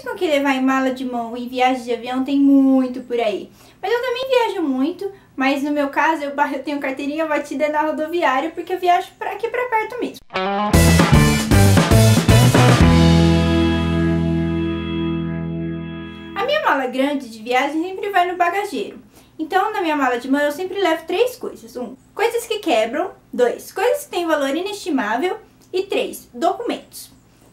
mesmo o que levar em mala de mão em viagem de avião tem muito por aí. Mas eu também viajo muito, mas no meu caso eu tenho carteirinha batida na rodoviária porque eu viajo aqui pra perto mesmo. A minha mala grande de viagem sempre vai no bagageiro. Então, na minha mala de mão eu sempre levo 3 coisas. 1. Coisas que quebram. 2. Coisas que têm valor inestimável. E 3. Documentos.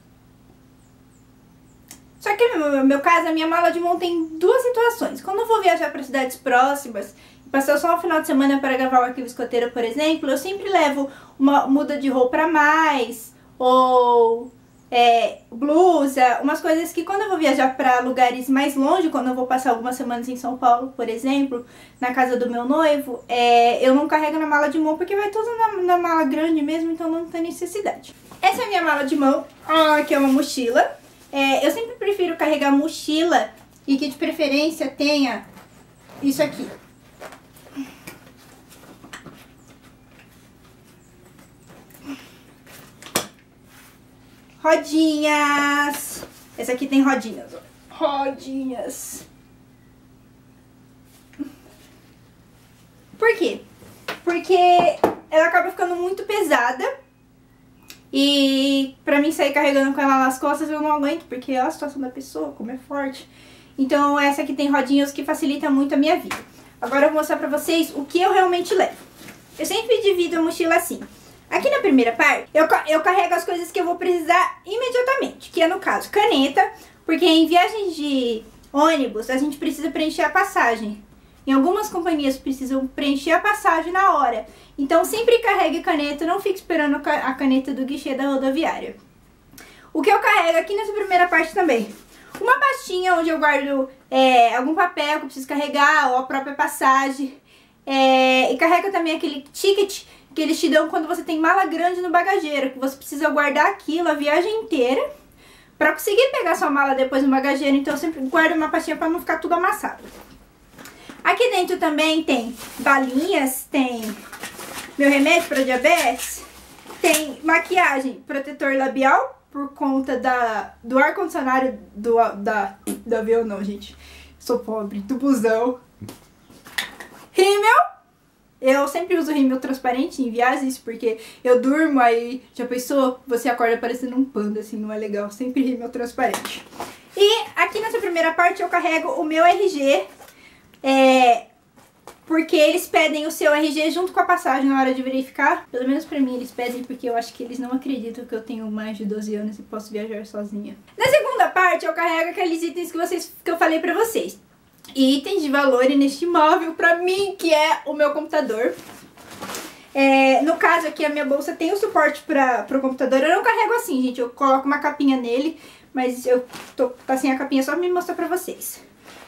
Só que no meu caso, a minha mala de mão tem 2 situações. Quando eu vou viajar para cidades próximas, passar só um final de semana para gravar o Arquivo Escoteiro, por exemplo, eu sempre levo uma muda de roupa a mais, ou blusa, umas coisas que quando eu vou viajar para lugares mais longe, quando eu vou passar algumas semanas em São Paulo, por exemplo, na casa do meu noivo, eu não carrego na mala de mão porque vai tudo na mala grande mesmo, então não tem necessidade. Essa é a minha mala de mão, que é uma mochila. Eu sempre prefiro carregar mochila e que de preferência tenha isso aqui. Rodinhas. Essa aqui tem rodinhas, ó. Rodinhas. Por quê? Porque ela acaba ficando muito pesada. E pra mim sair carregando com ela nas costas eu não aguento, porque olha a situação da pessoa, como é forte. Então essa aqui tem rodinhas que facilita muito a minha vida. Agora eu vou mostrar pra vocês o que eu realmente levo. Eu sempre divido a mochila assim. Aqui na primeira parte, eu carrego as coisas que eu vou precisar imediatamente, que é no caso caneta, porque em viagens de ônibus a gente precisa preencher a passagem. Em algumas companhias precisam preencher a passagem na hora. Então sempre carregue caneta, não fique esperando a caneta do guichê da rodoviária. O que eu carrego aqui nessa primeira parte também? Uma pastinha onde eu guardo algum papel que eu preciso carregar, ou a própria passagem. E carrego também aquele ticket que eles te dão quando você tem mala grande no bagageiro, que você precisa guardar aquilo a viagem inteira para conseguir pegar sua mala depois no bagageiro. Então eu sempre guardo uma pastinha para não ficar tudo amassado. Aqui dentro também tem balinhas, tem meu remédio para diabetes, tem maquiagem, protetor labial, por conta do ar-condicionado do avião, não, gente, sou pobre, do busão. Rímel, eu sempre uso rímel transparente em viagens, porque eu durmo, aí já pensou, você acorda parecendo um panda, assim, não é legal, sempre rímel transparente. E aqui nessa primeira parte eu carrego o meu RG, porque eles pedem o seu RG junto com a passagem na hora de verificar. Pelo menos pra mim eles pedem, porque eu acho que eles não acreditam que eu tenho mais de 12 anos e posso viajar sozinha. Na segunda parte eu carrego aqueles itens que eu falei pra vocês. Itens de valor inestimável pra mim, que é o meu computador. No caso aqui a minha bolsa tem o suporte pro computador. Eu não carrego assim, gente, eu coloco uma capinha nele, mas tá sem a capinha só pra me mostrar pra vocês.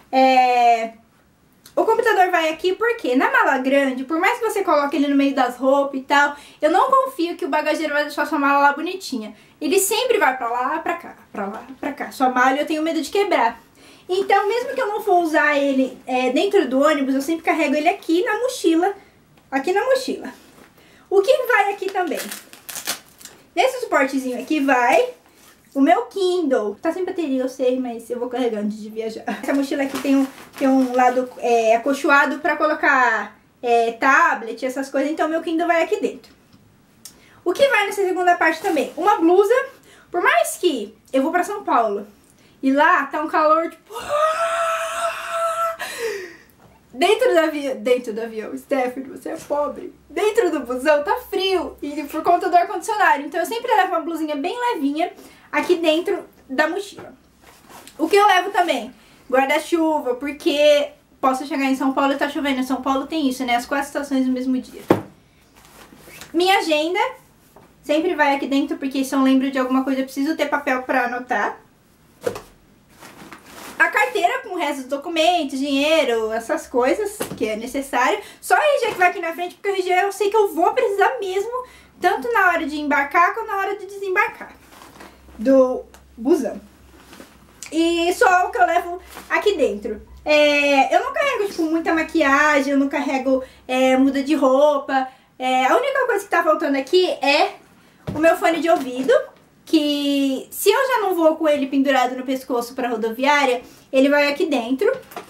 O computador vai aqui porque na mala grande, por mais que você coloque ele no meio das roupas e tal, eu não confio que o bagageiro vai deixar sua mala lá bonitinha. Ele sempre vai pra lá, pra cá, pra lá, pra cá. Sua mala eu tenho medo de quebrar. Então, mesmo que eu não for usar ele dentro do ônibus, eu sempre carrego ele aqui na mochila. Aqui na mochila. O que vai aqui também? Nesse suportezinho aqui vai o meu Kindle. Tá sem bateria, eu sei, mas eu vou carregar antes de viajar. Essa mochila aqui tem um lado acolchoado pra colocar tablet, essas coisas. Então, meu Kindle vai aqui dentro. O que vai nessa segunda parte também? Uma blusa. Por mais que eu vou pra São Paulo e lá tá um calor, tipo... Dentro do avião, Stephanie, você é pobre. Dentro do busão tá frio, e por conta do ar-condicionado. Então eu sempre levo uma blusinha bem levinha aqui dentro da mochila. O que eu levo também? Guarda-chuva, porque posso chegar em São Paulo e tá chovendo. Em São Paulo tem isso, né? As 4 estações no mesmo dia. Minha agenda sempre vai aqui dentro, porque se eu lembro de alguma coisa eu preciso ter papel pra anotar. A carteira com o resto dos documentos, dinheiro, essas coisas que é necessário. Só o RG que vai aqui na frente, porque o RG eu sei que eu vou precisar mesmo, tanto na hora de embarcar quanto na hora de desembarcar do busão. E só o que eu levo aqui dentro. Eu não carrego, tipo, muita maquiagem, eu não carrego muda de roupa. A única coisa que tá faltando aqui é o meu fone de ouvido, que se eu já não vou com ele pendurado no pescoço pra rodoviária, ele vai aqui dentro.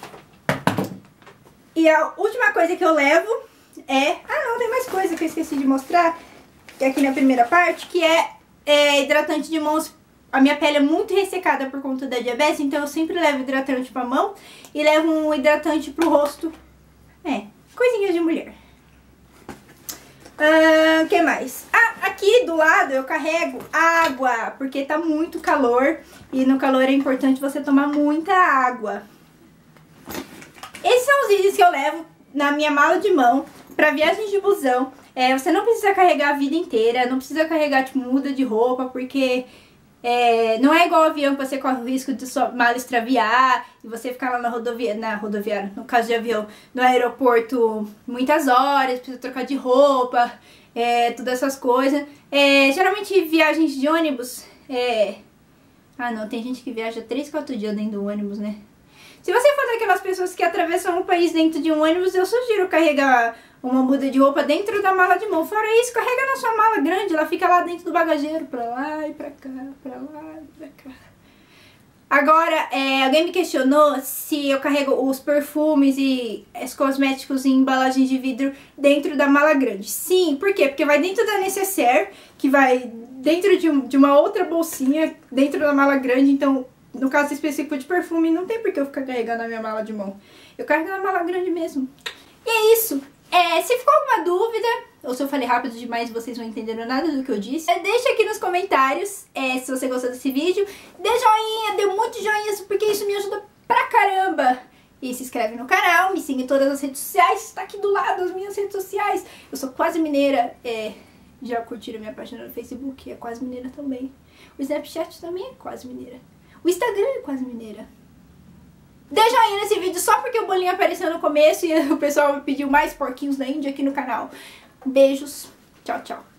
E a última coisa que eu levo é... Ah, não, tem mais coisa que eu esqueci de mostrar, que é aqui na primeira parte, que é hidratante de mãos. A minha pele é muito ressecada por conta da diabetes, então eu sempre levo hidratante pra mão e levo um hidratante pro rosto. Coisinhas de mulher. O que mais? Aqui do lado eu carrego água, porque tá muito calor e no calor é importante você tomar muita água. Esses são os itens que eu levo na minha mala de mão pra viagens de busão. Você não precisa carregar a vida inteira, não precisa carregar tipo muda de roupa, porque não é igual avião que você corre o risco de sua mala extraviar e você ficar lá na rodoviária, no caso de avião, no aeroporto muitas horas, precisa trocar de roupa, todas essas coisas. Geralmente viagens de ônibus, não, tem gente que viaja 3, 4 dias dentro do ônibus, né? Se você for daquelas pessoas que atravessam o país dentro de um ônibus, eu sugiro carregar uma muda de roupa dentro da mala de mão. Fora isso, carrega na sua mala grande, ela fica lá dentro do bagageiro, pra lá e pra cá, pra lá e pra cá. Agora, alguém me questionou se eu carrego os perfumes e os cosméticos em embalagem de vidro dentro da mala grande. Sim, por quê? Porque vai dentro da necessaire, que vai dentro de uma outra bolsinha, dentro da mala grande, então... No caso específico de perfume, não tem por que eu ficar carregando a minha mala de mão. Eu carrego na mala grande mesmo. E é isso. Se ficou alguma dúvida, ou se eu falei rápido demais e vocês não entenderam nada do que eu disse, deixa aqui nos comentários se você gostou desse vídeo. Dê joinha, dê muito joinha, porque isso me ajuda pra caramba. E se inscreve no canal, me siga em todas as redes sociais. Tá aqui do lado as minhas redes sociais. Eu sou quase mineira. Já curtiram minha página no Facebook? É quase mineira também. O Snapchat também é quase mineira. O Instagram é quase mineira. Dê joinha nesse vídeo só porque o bolinho apareceu no começo e o pessoal me pediu mais porquinhos da Índia aqui no canal. Beijos. Tchau, tchau.